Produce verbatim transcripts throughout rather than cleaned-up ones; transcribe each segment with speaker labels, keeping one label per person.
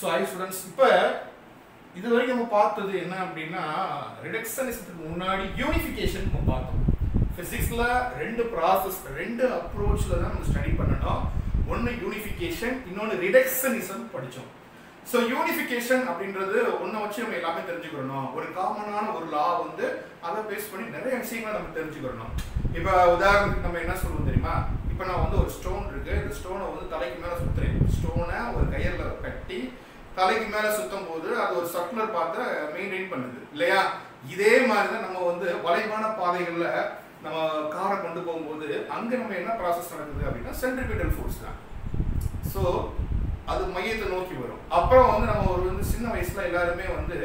Speaker 1: So hi students, இப்போ இதுவரைக்கும் நம்ம பார்த்தது என்ன அப்படின்னா ரிடக்ஷனிசத்துக்கு முன்னாடி யூனிஃபிகேஷன் நம்ம பார்த்தோம். பிசிக்ஸ்ல ரெண்டு ப்ராசஸ் ரெண்டு அப்ரோச்ல தான் நம்ம ஸ்டடி பண்ணணும். ஒன்னு யூனிஃபிகேஷன், இன்னொன்னு ரிடக்ஷனிசம் படிச்சோம். ஸோ யூனிஃபிகேஷன் அப்படின்றது ஒன்றை வச்சு நம்ம எல்லாமே தெரிஞ்சுக்கிறணும். ஒரு காமனான ஒரு லா வந்து அதை பேஸ் பண்ணி நிறைய விஷயங்களை நம்ம தெரிஞ்சுக்கிறணும். இப்போ உதாரணத்துக்கு நம்ம என்ன சொல்லுவோம் தெரியுமா? இப்போ நான் வந்து ஒரு ஸ்டோன் இருக்கு, இந்த ஸ்டோனை வந்து தலைக்கு மேலே சுற்றுறேன். ஸ்டோனை ஒரு கயிறில் கட்டி தலைக்கு மேலே சுற்றும் போது அது ஒரு சர்க்குலர் பாத்தை மெயின்டைன் பண்ணுது இல்லையா? இதே மாதிரி தான் நம்ம வந்து வளைவான பாதைகளில் நம்ம காரை கொண்டு போகும்போது அங்கே நம்ம என்ன ப்ராசஸ் நடக்குது அப்படின்னா சென்ட்ரிபியூட்டல் ஃபோர்ஸ் தான். ஸோ அது மையத்தை நோக்கி வரும். அப்புறம் வந்து நம்ம ஒரு வந்து சின்ன வயசுல எல்லாருமே வந்து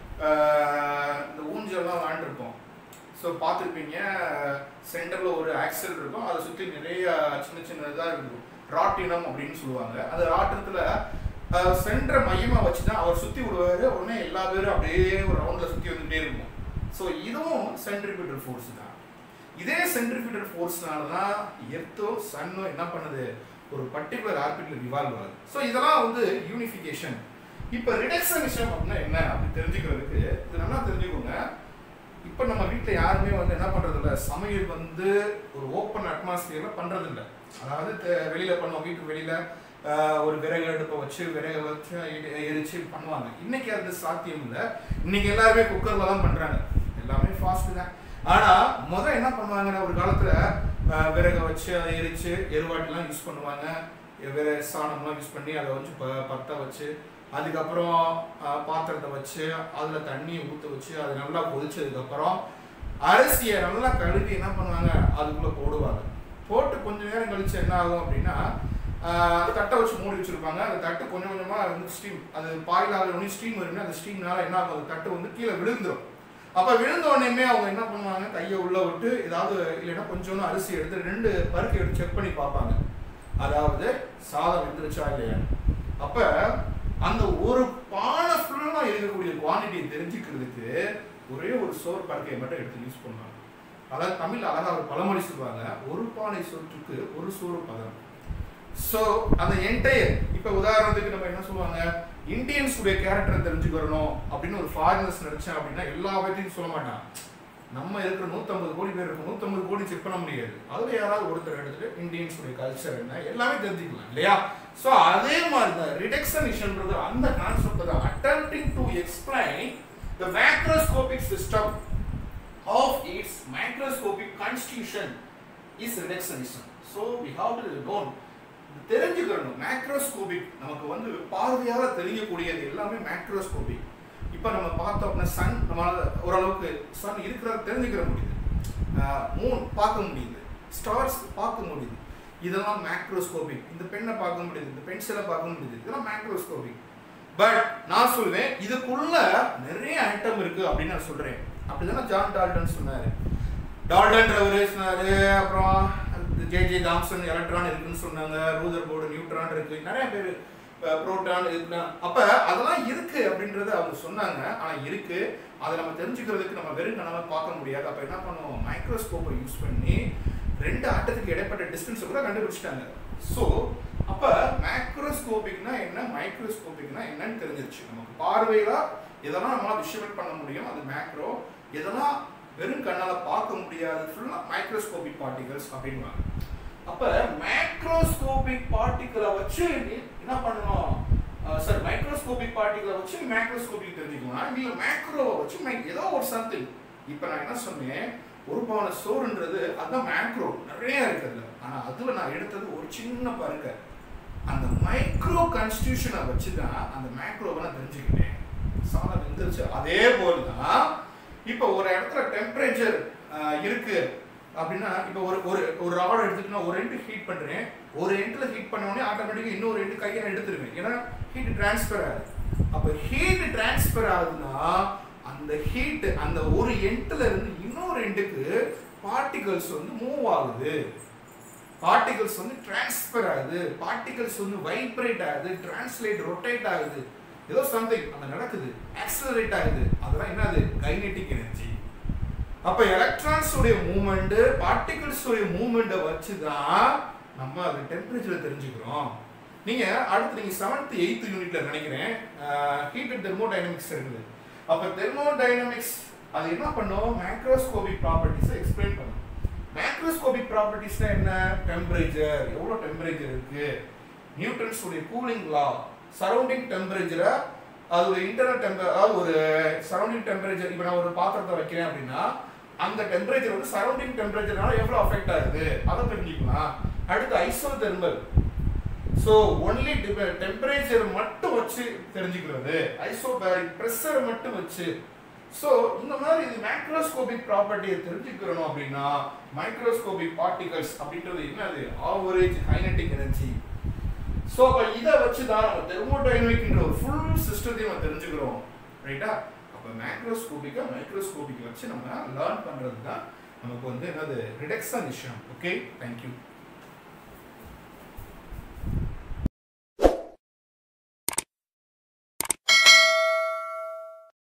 Speaker 1: இந்த ஊஞ்சல்லாம் விளாண்டுருப்போம். ஸோ பார்த்துருப்பீங்க, சென்டரில் ஒரு ஆக்சல் இருக்கும், அதை சுற்றி நிறைய சின்ன சின்னதாக இருக்கும், ராட்டினம் அப்படின்னு சொல்லுவாங்க. அந்த ராட்டினத்தில் சென்டரை மையமாக வச்சு தான் அவர் சுற்றி விடுவார். உடனே எல்லா பேரும் அப்படியே ஒரு ரவுண்டில் சுற்றி வந்துகிட்டே இருக்கும். ஸோ இதுவும் சென்ட்ரிபியூட்டல் ஃபோர்ஸ் தான். இதே சென்ட்ரிபியூட்டல் ஃபோர்ஸ்னால தான் எர்த்தோ சன்னோ என்ன பண்ணுது, ஒரு பர்டிகுலர் ஆர்பிட்ல ரிவால்வ் ஆகுது. ஸோ இதெல்லாம் வந்து யூனிஃபிகேஷன். இப்போ ரிடக்ஷனிசம் அப்படின்னா என்ன அப்படின்னு தெரிஞ்சுக்கிறதுக்கு இது நல்லா தெரிஞ்சுக்கோங்க. இப்போ நம்ம வீட்டில் யாருமே வந்து என்ன பண்ணுறது இல்லை, சமையல் வந்து ஒரு ஓப்பன் அட்மாஸ்பியரில் பண்ணுறது இல்லை. அதாவது வெளியில் பண்ணுவோம், வீட்டுக்கு வெளியில் ஒரு விறகு அடுப்பை வச்சு விறகு வச்சு எரிச்சு பண்ணுவாங்க. இன்னைக்கு அது சாத்தியம் இல்லை. இன்னைக்கு எல்லாருமே குக்கரில் தான் பண்ணுறாங்க, எல்லாமே ஃபாஸ்ட்டு தான். ஆனால் முதல் என்ன பண்ணுவாங்கன்னா, ஒரு காலத்தில் விறகை வச்சு அதை எரிச்சு எருவாட்டிலாம் யூஸ் பண்ணுவாங்க, வேற சாணம்லாம் யூஸ் பண்ணி அதை வச்சு ப பற்ற வச்சு அதுக்கப்புறம் பாத்திரத்தை வச்சு அதில் தண்ணியை ஊற்ற வச்சு அது நல்லா கொதிச்சதுக்கப்புறம் அரிசியை நல்லா கழுவி என்ன பண்ணுவாங்க, அதுக்குள்ளே போடுவாங்க. போட்டு கொஞ்சம் நேரம் கழிச்சு என்ன ஆகும் அப்படின்னா, தட்டை வச்சு மூடி வச்சுருப்பாங்க. அந்த தட்டு கொஞ்சம் கொஞ்சமாக வந்து ஸ்டீம், அது பாயில் ஆகிற ஸ்டீம் வரும்னா அந்த ஸ்டீம்னால என்ன ஆகும், அந்த தட்டு வந்து கீழே விழுந்துடும். அப்போ விழுந்த உடனேமே அவங்க என்ன பண்ணுவாங்க, கையை உள்ளே விட்டு ஏதாவது இல்லைன்னா கொஞ்சோன்னு அரிசி எடுத்து ரெண்டு பருக்கை எடுத்து செக் பண்ணி பார்ப்பாங்க, அதாவது சாதம் வெந்துருச்சா இல்லையா. அப்போ அந்த ஒரு பானை ஃபுல்லாக இருக்கக்கூடிய குவான்டிட்டியை தெரிஞ்சுக்கிறதுக்கு ஒரே ஒரு சோறு பருக்கையை மட்டும் எடுத்து யூஸ் பண்ணுவாங்க. அதாவது தமிழ் அழகாக ஒரு பழமொழி சொல்லுவாங்க, ஒரு பானை சோற்றுக்கு ஒரு சோறு பதம். ஸோ அந்த என்டையர் இப்போ உதாரணத்துக்கு நம்ம என்ன சொல்லுவாங்க, இந்தியன்ஸ் உடைய கேரக்டரை தெரிஞ்சுக்கிறணும் அப்படின்னு ஒரு ஃபாரினர்ஸ் நினைச்சேன் அப்படின்னா எல்லா பற்றியும் சொல்ல மாட்டான். நம்ம இருக்கிற நூற்றம்பது கோடி பேர் இருக்கும், நூற்றம்பது கோடி செக் பண்ண முடியாது. அதில் யாராவது ஒருத்தர் எடுத்துட்டு இந்தியன்ஸ் உடைய கல்ச்சர் என்ன எல்லாமே தெரிஞ்சுக்கலாம் இல்லையா? ஸோ அதே மாதிரி தான் ரிடக்ஷனிசம்ன்றது அந்த கான்செப்ட் தான். Attempting to explain the macroscopic system of its microscopic constitution is reductionism. So we have to know, தெரிஞ்சுக்கணும். மேக்ரோஸ்கோபிக் நமக்கு வந்து பார்வையால் தெரியக்கூடியது எல்லாமே மேக்ரோஸ்கோபிக். இப்போ நம்ம பார்த்தோம் அப்படின்னா சன் நம்மளால் ஓரளவுக்கு சன் இருக்கிறத தெரிஞ்சுக்கிற முடியுது, மூன் பார்க்க முடியுது, ஸ்டார்ஸ் பார்க்க முடியுது, இதெல்லாம் மேக்ரோஸ்கோபிக். இந்த பெண்ணை பார்க்க முடியுது, இந்த பென்சிலை பார்க்க முடியுது, இதெல்லாம் மேக்ரோஸ்கோபிக். பட் நான் சொல்லுவேன் இதுக்குள்ள நிறைய ஆட்டம் இருக்கு அப்படின்னு நான் சொல்றேன். அப்படிதானே ஜான் டால்டன் சொன்னாரு. டால்டன்றவரு சொன்னாரு, அப்புறம் ஜே ஜே தாம்சன் எலக்ட்ரான் இருக்குன்னு சொன்னாங்க, ரூதர் போர்டு நியூட்ரான் இருக்கு, நிறைய பேர் புரோட்டான் இருக்குன்னா. அப்ப அதெல்லாம் இருக்கு அப்படின்றத அவங்க சொன்னாங்க. ஆனா இருக்கு, அதை நம்ம தெரிஞ்சுக்கிறதுக்கு நம்ம வெறும் கனவை பார்க்க முடியாது. அப்ப என்ன பண்ணுவோம், மைக்ரோஸ்கோப்பை யூஸ் பண்ணி ரெண்டு ஆட்டத்துக்கு இடைப்பட்ட டிஸ்டன்ஸை கூட கண்டுபிடிச்சிட்டாங்க. ஸோ அப்ப மேக்ரோஸ்கோபிக்னா என்ன, மைக்ரோஸ்கோபிக்னா என்னன்னு தெரிஞ்சிருச்சு நமக்கு. பார்வையில எதெல்லாம் நம்மளால விஷுவல் பண்ண முடியும் அது மேக்ரோ, எதெல்லாம் வெறும் கண்ணால பார்க்க முடியாது ஃபுல்லா மைக்ரோஸ்கோபிக் பார்ட்டிகல்ஸ் அப்படின்வாங்க. அப்ப மேக்ரோஸ்கோபிக் பார்ட்டிகளை வச்சு என்ன பண்ணணும் சார், மைக்ரோஸ்கோபிக் பார்ட்டிகளை வச்சு மேக்ரோஸ்கோபிக் தெரிஞ்சுக்கலாம், இல்ல மேக்ரோவை வச்சு ஏதோ ஒரு சம்திங். இப்ப நான் என்ன சொன்னேன், ஒரு பானை சோறுன்றது அதுதான் மேக்ரோ, நிறைய இருக்குதுல்ல. ஆனா அதுல நான் எடுத்தது ஒரு சின்ன பருக்க, அந்த மைக்ரோ கான்ஸ்டிடியூஷனை வச்சுதான் அந்த மேக்ரோவை நான் தெரிஞ்சுக்கிட்டேன். சாதம் வெந்துருச்சு. அதே போலதான் இப்போ ஒரு இடத்துல டெம்பரேச்சர் இருக்கு அப்படின்னா, இப்போ ஒரு ஒரு ஒரு ராட் எடுத்துட்டுனா ஒரு எண்டு ஹீட் பண்ணுறேன், ஒரு எண்டில் ஹீட் பண்ண உடனே ஆட்டோமேட்டிக்காக இன்னொரு எண்டு கையை எடுத்துருவேன், ஏன்னா ஹீட் டிரான்ஸ்ஃபர் ஆகுது. அப்போ ஹீட் டிரான்ஸ்ஃபர் ஆகுதுன்னா அந்த ஹீட் அந்த ஒரு எண்டில் இருந்து இன்னொரு எண்டுக்கு பார்ட்டிகல்ஸ் வந்து மூவ் ஆகுது, பார்ட்டிகல்ஸ் வந்து டிரான்ஸ்ஃபர் ஆகுது, பார்ட்டிகல்ஸ் வந்து வைப்ரேட் ஆகுது, டிரான்ஸ்லேட் ரொட்டேட் ஆகுது, ஏதோ சம்திங் அங்க நடக்குது, ஆக்சலரேட் ஆகுது. அதெல்லாம் என்னது, கைனெட்டிக் எனர்ஜி. அப்ப எலக்ட்ரான்ஸ் உடைய மூவ்மெண்ட் பார்ட்டிகல்ஸ் உடைய மூவ்மெண்ட்டை வச்சு தான் நம்ம அது டெம்பரேச்சரை தெரிஞ்சுக்கிறோம். நீங்க அடுத்து நீங்க செவன்த் எய்த் யூனிட்ல நினைக்கிறேன் ஹீட் அண்ட் தெர்மோடைனமிக்ஸ் இருக்குது. அப்ப தெர்மோடைனமிக்ஸ் அது என்ன பண்ணும், மேக்ரோஸ்கோபிக் ப்ராப்பர்ட்டிஸை எக்ஸ்பிளைன் பண்ணும். மேக்ரோஸ்கோபிக் ப்ராப்பர்ட்டிஸ்னா என்ன, டெம்பரேச்சர், எவ்வளோ டெம்பரேச்சர் இருக்கு, நியூட்டன்ஸ் உடைய கூலிங் லா, சரௌண்டிங் டெம்பரேச்சரை அதோட இன்டர்னல் டெம்பர், அதாவது ஒரு சரௌண்டிங் டெம்பரேச்சர், இப்போ நான் ஒரு பாத்திரத்தை வைக்கிறேன் அப்படின்னா அந்த டெம்பரேச்சர் வந்து சரௌண்டிங் டெம்பரேச்சர்னால எவ்வளோ அஃபெக்ட் ஆகுது அதை தெரிஞ்சுக்கலாம். அடுத்து ஐசோதெர்மல், ஸோ ஒன்லி டெம்பரேச்சர் மட்டும் வச்சு தெரிஞ்சுக்கிறது, ஐசோபேரிக் ப்ரெஷர் மட்டும் வச்சு. ஸோ இந்த மாதிரி இது மேக்ரோஸ்கோபிக் ப்ராப்பர்ட்டியை தெரிஞ்சுக்கிறோம் அப்படின்னா மைக்ரோஸ்கோபிக் பார்ட்டிகல்ஸ் அப்படின்றது என்னது, ஆவரேஜ் கைனடிக் எனர்ஜி. ஸோ அப்போ இதை வச்சு தான் நம்ம தெர்மோடைனமிக்ன்ற ஒரு ஃபுல் சிஸ்டத்தையும் நம்ம தெரிஞ்சுக்கிறோம், ரைட்டா? அப்போ மேக்ரோஸ்கோபிக்கா மைக்ரோஸ்கோபிக் வச்சு நம்ம லேர்ன் பண்ணுறது தான் நமக்கு வந்து என்னது ரிடக்ஷன் விஷயம். Okay, thank you.